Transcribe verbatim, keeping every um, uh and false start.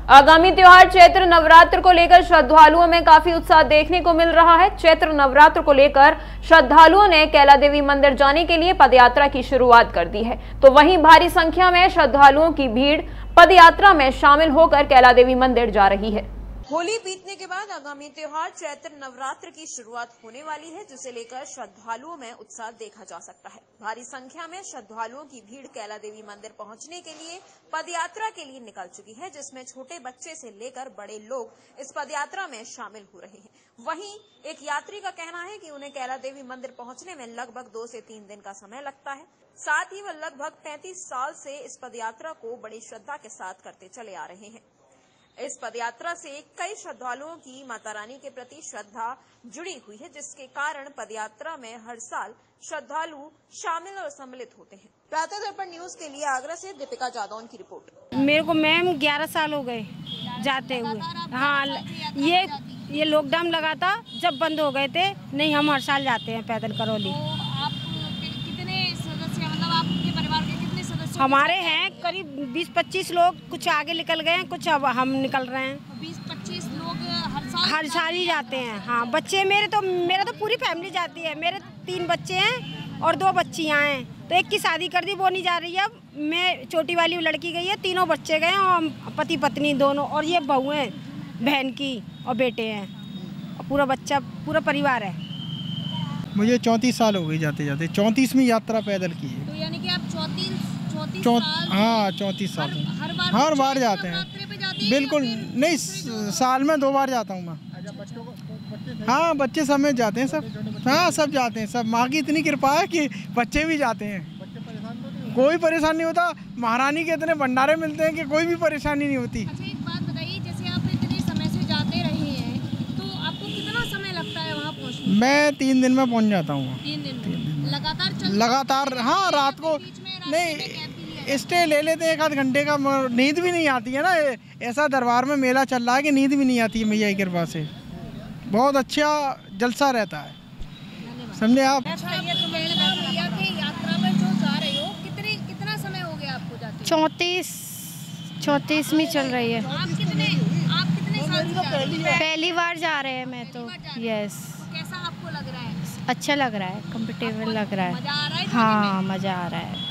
आगामी त्योहार चैत्र नवरात्र को लेकर श्रद्धालुओं में काफी उत्साह देखने को मिल रहा है। चैत्र नवरात्र को लेकर श्रद्धालुओं ने कैला देवी मंदिर जाने के लिए पदयात्रा की शुरुआत कर दी है, तो वहीं भारी संख्या में श्रद्धालुओं की भीड़ पदयात्रा में शामिल होकर कैला देवी मंदिर जा रही है। होली बीतने के बाद आगामी त्योहार चैत्र नवरात्र की शुरुआत होने वाली है, जिसे लेकर श्रद्धालुओं में उत्साह देखा जा सकता है। भारी संख्या में श्रद्धालुओं की भीड़ कैला देवी मंदिर पहुंचने के लिए पदयात्रा के लिए निकल चुकी है, जिसमें छोटे बच्चे से लेकर बड़े लोग इस पदयात्रा में शामिल हो रहे हैं। वहीं एक यात्री का कहना है कि उन्हें कैला देवी मंदिर पहुंचने में लगभग दो से तीन दिन का समय लगता है। साथ ही वह लगभग पैंतीस साल से इस पदयात्रा को बड़ी श्रद्धा के साथ करते चले आ रहे हैं। इस पदयात्रा से कई श्रद्धालुओं की माता रानी के प्रति श्रद्धा जुड़ी हुई है, जिसके कारण पदयात्रा में हर साल श्रद्धालु शामिल और सम्मिलित होते हैं। प्रातः दर्पण न्यूज के लिए आगरा से दीपिका जादौन की रिपोर्ट। मेरे को मैम ग्यारह साल हो गए जाते हुए। हाँ, ये ये लॉकडाउन लगा था जब बंद हो गए थे। नहीं, हम हर साल जाते हैं पैदल करौली। आप कितने सदस्य, मतलब आपके परिवार के कितने सदस्य? हमारे हैं करीब बीस पच्चीस लोग, कुछ आगे निकल गए हैं, कुछ अब हम निकल रहे हैं। बीस पच्चीस लोग हर साल हर साल ही जाते हैं। हाँ, बच्चे मेरे तो मेरा तो पूरी फैमिली जाती है। मेरे तीन बच्चे हैं और दो बच्चियाँ हैं, तो एक की शादी कर दी, वो नहीं जा रही है। मैं छोटी वाली लड़की गई है, तीनों बच्चे गए और पति पत्नी दोनों, और ये बहू हैं, बहन की और बेटे हैं, और पूरा बच्चा पूरा परिवार है। मुझे चौंतीस साल हो गई जाते जाते, चौंतीसवीं यात्रा पैदल की है। तो यानी कि आप चौंतीस चौंतीस चौ, साल हाँ चौंतीस साल हर, हर बार हर बार जाते हैं। बिल्कुल नहीं, साल में दो बार जाता हूँ मैं। हाँ, बच्चे समेत जाते हैं सब। हाँ, सब जाते हैं सब। माँ की इतनी कृपा है कि बच्चे भी जाते हैं, कोई परेशानी नहीं होता। महारानी के इतने भंडारे मिलते हैं कि कोई भी परेशानी नहीं होती। अच्छा, एक बात बताइए, जैसे आप इतने समय से जाते रहे हैं, तो आपको कितना समय लगता है वहाँ पहुँचने में? मैं तीन दिन में पहुँच जाता हूँ। तीन दिन में लगातार चल लगातार हाँ, रात को नहीं स्टे ले लेते हैं एक आध घंटे का। नींद भी नहीं आती है ना, ऐसा दरबार में मेला चल रहा है कि नींद भी नहीं आती है मैया की कृपा से। बहुत अच्छा जलसा रहता है, समझे आप। अच्छा, ये तो मैया की यात्रा में जो जा रहे हो, कितने कितना समय हो गया आपको जाते? चौंतीस चौंतीसवीं चल रही है। आप कितने आप कितने साल से जा रहे हैं? पहली बार जा रहे हैं मैं तो। यस। कैसा आपको लग रहा है? अच्छा लग रहा है, कंफर्टेबल लग रहा है। मजा आ रहा है? हाँ, मज़ा आ रहा है।